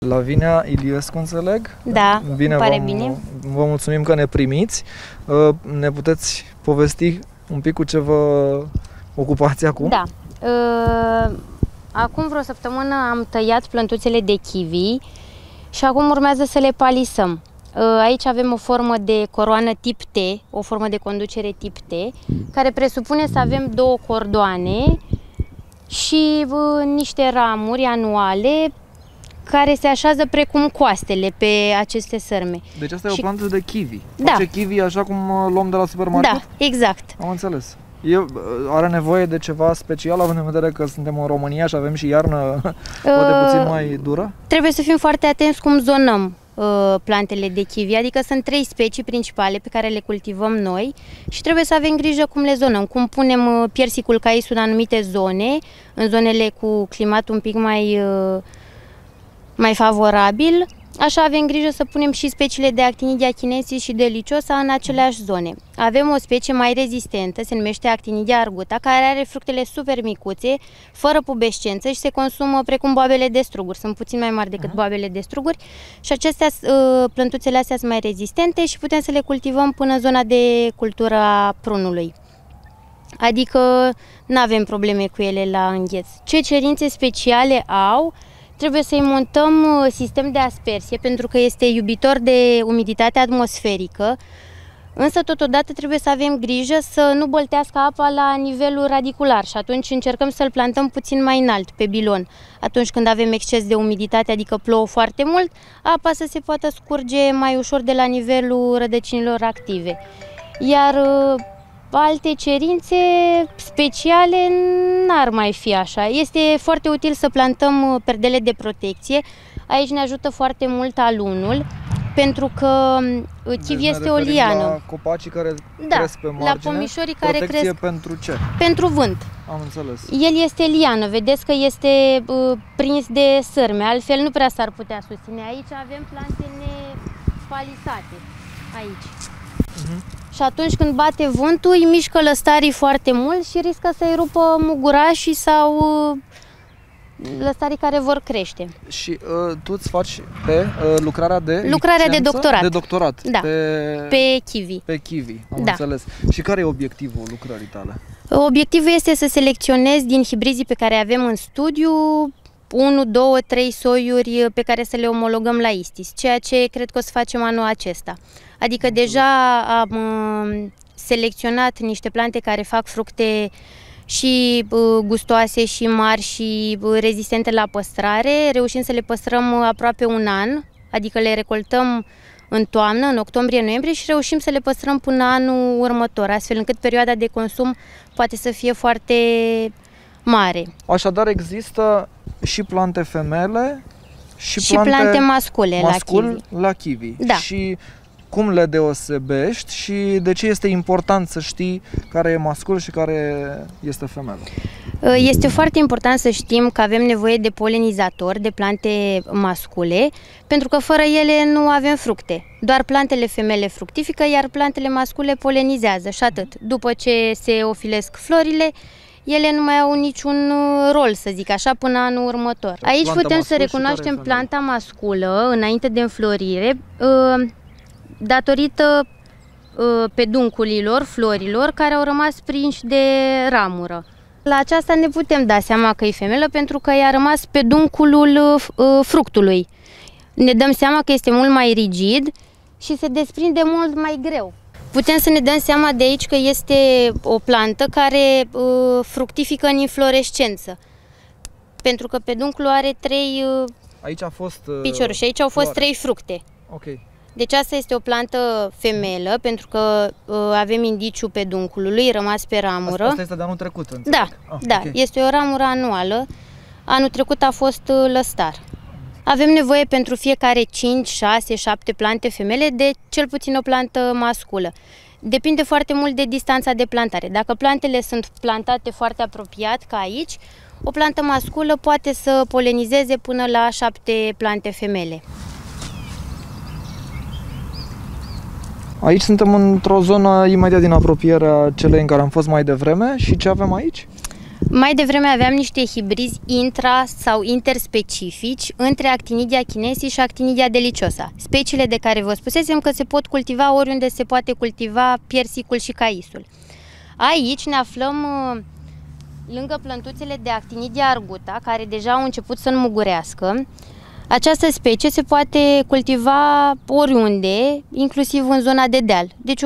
Lavinia Iliescu, înțeleg? Da, bine, pare bine. Vă mulțumim că ne primiți. Ne puteți povesti un pic cu ce vă ocupați acum? Da. Acum vreo săptămână am tăiat plântuțele de kiwi și acum urmează să le palisăm. Aici avem o formă de coroană tip T, o formă de conducere tip T, care presupune să avem două cordoane și niște ramuri anuale care se așează precum coastele pe aceste sărme. Deci asta e o plantă de kiwi. Da. Face kiwi așa cum luăm de la supermarket? Da, exact. Am înțeles. Are nevoie de ceva special, având în vedere că suntem în România și avem și iarnă poate puțin mai dură? Trebuie să fim foarte atenți cum zonăm plantele de kiwi, adică sunt 3 specii principale pe care le cultivăm noi și trebuie să avem grijă cum le zonăm, cum punem piersicul caisul în anumite zone, în zonele cu climat un pic mai favorabil. Așa avem grijă să punem și speciile de Actinidia chinensis și de Liciosa în aceleași zone. Avem o specie mai rezistentă, se numește Actinidia arguta, care are fructele super micuțe, fără pubescență și se consumă precum boabele de struguri. Sunt puțin mai mari decât boabele de struguri și acestea, plântuțele astea sunt mai rezistente și putem să le cultivăm până în zona de cultură a prunului. Adică nu avem probleme cu ele la îngheț. Ce cerințe speciale au? Trebuie să-i montăm sistem de aspersie pentru că este iubitor de umiditate atmosferică, însă totodată trebuie să avem grijă să nu băltească apa la nivelul radicular și atunci încercăm să-l plantăm puțin mai înalt pe bilon. Atunci când avem exces de umiditate, adică plouă foarte mult, apa să se poată scurge mai ușor de la nivelul rădăcinilor active. Iar alte cerințe speciale n-ar mai fi așa. Este foarte util să plantăm perdele de protecție. Aici ne ajută foarte mult alunul, pentru că kiwi este o liană. La copacii care cresc pe margine, la pomișorii care cresc pentru ce? Pentru vânt. Am înțeles. El este liană, vedeți că este prins de sărme, altfel nu prea s-ar putea susține. Aici avem plante nepalisate, aici. Și atunci când bate vântul, îi mișcă lăstarii foarte mult și riscă să-i rupă mugurașii sau lăstarii care vor crește. Și tu îți faci lucrarea de doctorat. De doctorat. Da, pe kiwi. Pe kiwi, am înțeles. Și care e obiectivul lucrării tale? Obiectivul este să selecționez din hibrizii pe care avem în studiu 1, 2, 3 soiuri pe care să le omologăm la ISTIS, ceea ce cred că o să facem anul acesta. Adică deja am selecționat niște plante care fac fructe și gustoase și mari și rezistente la păstrare. Reușim să le păstrăm aproape un an, adică le recoltăm în toamnă, în octombrie-noiembrie și reușim să le păstrăm până anul următor, astfel încât perioada de consum poate să fie foarte mare. Așadar există și plante femele și plante mascule la kiwi. Da. Și cum le deosebești și de ce este important să știi care e mascul și care este femelă? Este foarte important să știm că avem nevoie de polenizatori, de plante mascule, pentru că fără ele nu avem fructe. Doar plantele femele fructifică, iar plantele mascule polenizează și atât. După ce se ofilesc florile, ele nu mai au niciun rol, să zic așa, până anul următor. Aici putem să recunoaștem planta masculă înainte de înflorire, datorită pedunculilor, florilor, care au rămas prinși de ramură. La aceasta ne putem da seama că e femelă pentru că i-a rămas pedunculul fructului. Ne dăm seama că este mult mai rigid și se desprinde mult mai greu. Putem să ne dăm seama de aici că este o plantă care fructifică în inflorescență, pentru că pedunculul are 3 picioruri și aici au fost 3 fructe. Okay. Deci asta este o plantă femelă, pentru că avem indiciul pedunculului rămas pe ramură. Asta este de anul trecut, înțeleg. Da, da, okay. Este o ramură anuală. Anul trecut a fost lăstar. Avem nevoie pentru fiecare 5, 6, 7 plante femele de cel puțin o plantă masculă. Depinde foarte mult de distanța de plantare. Dacă plantele sunt plantate foarte apropiat, ca aici, o plantă masculă poate să polenizeze până la 7 plante femele. Aici suntem într-o zonă imediat din apropierea celei în care am fost mai devreme și ce avem aici? Mai devreme aveam niște hibrizi intra- sau interspecifici între Actinidia chinesis și Actinidia deliciosa. Speciile de care vă spusesem că se pot cultiva oriunde se poate cultiva piersicul și caisul. Aici ne aflăm lângă plântuțele de Actinidia arguta, care deja au început să înmugurească. Această specie se poate cultiva oriunde, inclusiv în zona de deal. Deci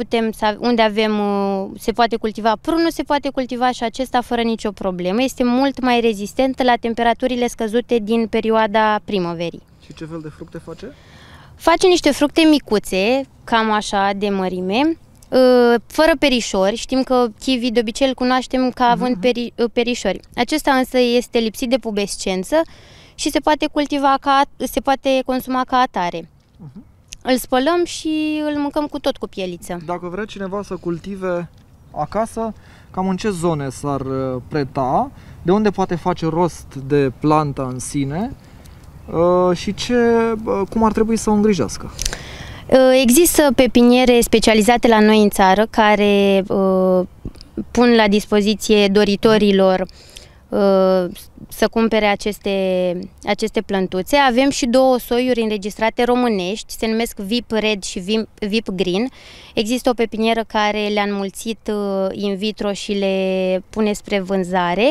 se poate cultiva prunul, se poate cultiva și acesta fără nicio problemă. Este mult mai rezistent la temperaturile scăzute din perioada primăverii. Și ce fel de fructe face? Face niște fructe micuțe, cam așa de mărime, fără perișori. Știm că kiwi de obicei îl cunoaștem ca având perișori. Acesta însă este lipsit de pubescență și se poate consuma ca atare. Îl spălăm și îl mâncăm cu tot cu pieliță. Dacă vrea cineva să cultive acasă, cam în ce zone s-ar preta, de unde poate face rost de planta în sine și cum ar trebui să o îngrijească? Există pepiniere specializate la noi în țară care pun la dispoziție doritorilor să cumpere aceste plântuțe. Avem și două soiuri înregistrate românești, se numesc VIP Red și VIP Green. Există o pepinieră care le-a înmulțit in vitro și le pune spre vânzare.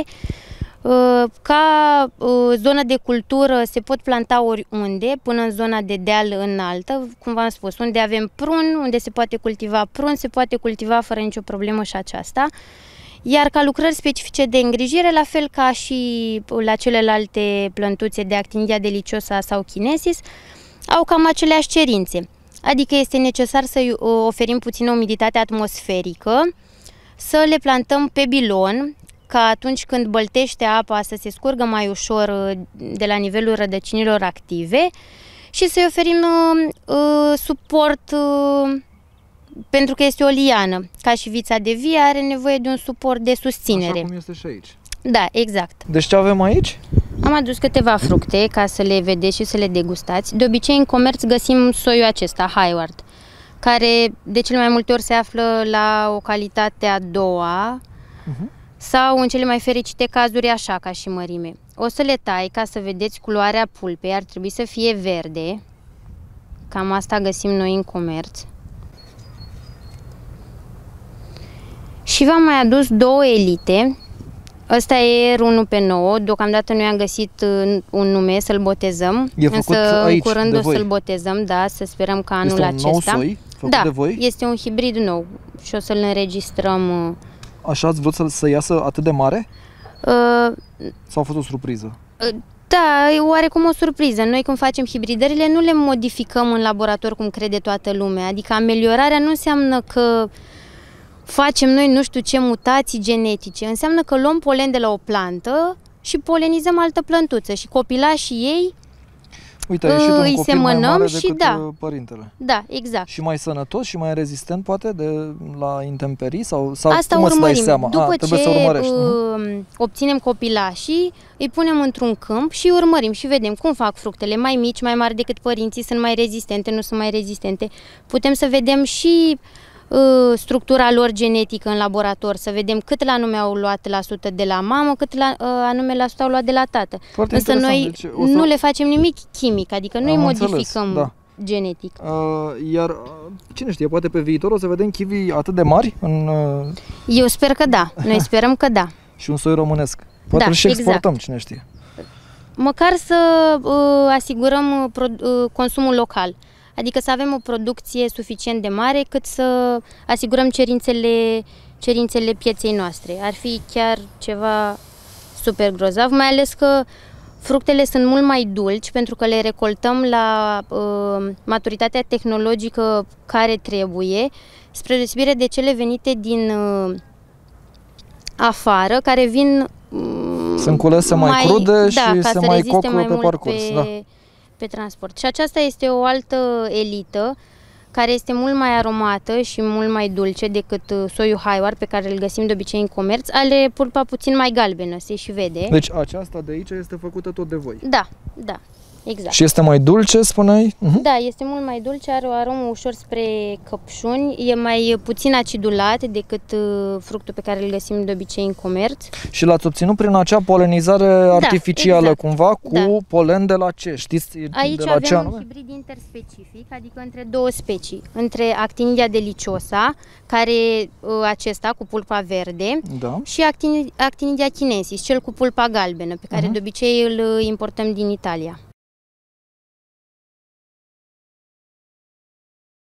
Ca zonă de cultură se pot planta oriunde, până în zona de deal înaltă, cum v-am spus, unde avem prun, unde se poate cultiva prun, se poate cultiva fără nicio problemă și aceasta. Iar ca lucrări specifice de îngrijire, la fel ca și la celelalte plântuțe de Actinidia deliciosa sau chinesis, au cam aceleași cerințe. Adică este necesar să oferim puțină umiditate atmosferică, să le plantăm pe bilon, ca atunci când băltește apa să se scurgă mai ușor de la nivelul rădăcinilor active și să-i oferim suport, pentru că este o liană. Ca și vița de vie are nevoie de un suport de susținere. Așa cum este și aici. Da, exact. Deci ce avem aici? Am adus câteva fructe ca să le vedeți și să le degustați. De obicei în comerț găsim soiul acesta, Hayward, care de cele mai multe ori se află la o calitate a doua, sau în cele mai fericite cazuri așa ca și mărime. O să le tai ca să vedeți culoarea pulpei, ar trebui să fie verde. Cam asta găsim noi în comerț. Și v-am mai adus două elite. Ăsta e R1P9, deocamdată noi am găsit un nume să-l botezăm. E făcut însă aici, în curând de o voi. să-l botezăm, da, să sperăm că anul este un acesta. nou soi făcut da, de voi? este un hibrid nou și o să-l înregistrăm. Așa ați vrut să iasă atât de mare? Sau a fost o surpriză? Da, e oarecum o surpriză. Noi când facem hibridările nu le modificăm în laborator cum crede toată lumea. Adică ameliorarea nu înseamnă că facem noi nu știu ce mutații genetice. Înseamnă că luăm polen de la o plantă și polenizăm altă plântuță și copilașii ei uite, a ieșit un îi copil mai mare și decât da. părintele. Da, exact. Și mai sănătos și mai rezistent poate la intemperii? Sau asta cum îți dai urmărim. seama? După trebuie ce să urmărești. obținem copilașii, îi punem într-un câmp și urmărim și vedem cum fac fructele, mai mici, mai mari decât părinții, sunt mai rezistente, nu sunt mai rezistente. Putem să vedem și structura lor genetică în laborator, să vedem cât la anume au luat la sută de la mamă, cât la anume la sută au luat de la tată. Foarte Însă noi deci, nu le facem nimic chimic, adică nu îi modificăm da. genetic. Iar cine știe, poate pe viitor o să vedem kiwi atât de mari Eu sper că da, noi sperăm că da. Și un soi românesc. Poate da, și exportăm, exact. cine știe. Măcar să asigurăm consumul local. Adică să avem o producție suficient de mare cât să asigurăm cerințele pieței noastre. Ar fi chiar ceva super grozav, mai ales că fructele sunt mult mai dulci pentru că le recoltăm la maturitatea tehnologică care trebuie, spre deosebire de cele venite din afară, care vin sunt culese mai crude și se mai coc pe parcurs. Pe transport. Și aceasta este o altă elită care este mult mai aromată și mult mai dulce decât soiul Hayward pe care îl găsim de obicei în comerț. Are pulpa puțin mai galbenă, se și vede. Deci aceasta de aici este făcută tot de voi. Da, da. exact. Și este mai dulce, spuneai? Da, este mult mai dulce, are o aromă ușor spre căpșuni, e mai puțin acidulat decât fructul pe care îl găsim de obicei în comerț. Și l-ați obținut prin acea polenizare artificială, exact. cumva, cu polen de la ce? Știți Aici de la ce avem anume? un hibrid interspecific, adică între două specii, între Actinidia deliciosa, care acesta cu pulpa verde, și Actinidia chinensis, cel cu pulpa galbenă, pe care de obicei îl importăm din Italia.